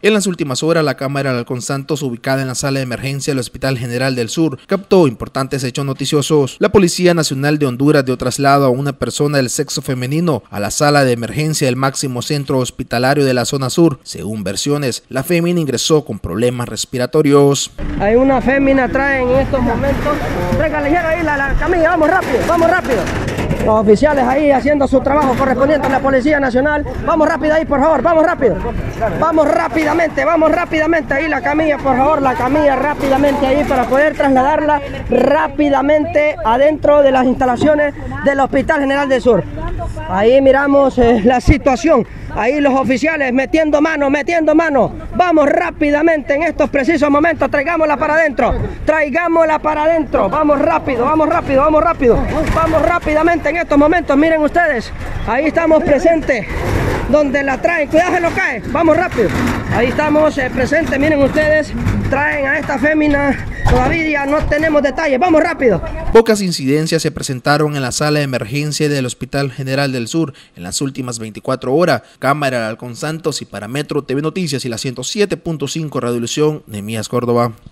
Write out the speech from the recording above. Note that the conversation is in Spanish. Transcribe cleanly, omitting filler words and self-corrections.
En las últimas horas, la cámara del Halcón Santos, ubicada en la sala de emergencia del Hospital General del Sur, captó importantes hechos noticiosos. La Policía Nacional de Honduras dio traslado a una persona del sexo femenino a la sala de emergencia del máximo centro hospitalario de la zona sur. Según versiones, la fémina ingresó con problemas respiratorios. Hay una fémina, traen en estos momentos. Tráigale ahí la camilla, vamos rápido. Los oficiales ahí haciendo su trabajo correspondiente a la Policía Nacional. Vamos rápido ahí, por favor, vamos rápido. Vamos rápidamente ahí la camilla, por favor, la camilla rápidamente ahí para poder trasladarla rápidamente adentro de las instalaciones del Hospital General del Sur. Ahí miramos la situación. Ahí los oficiales metiendo mano. Vamos rápidamente en estos precisos momentos. Traigámosla para adentro. Vamos rápidamente en estos momentos. Miren ustedes. Ahí estamos presentes. Donde la traen. Cuidado, se lo cae. Vamos rápido. Ahí estamos presentes. Miren ustedes. Traen a esta fémina. Todavía no tenemos detalles. Vamos rápido. Pocas incidencias se presentaron en la sala de emergencia del Hospital General del Sur en las últimas 24 horas. Cámara del Halcón Santos y para Metro TV Noticias y la 107.5 Radiovisión, Nehemías Córdoba.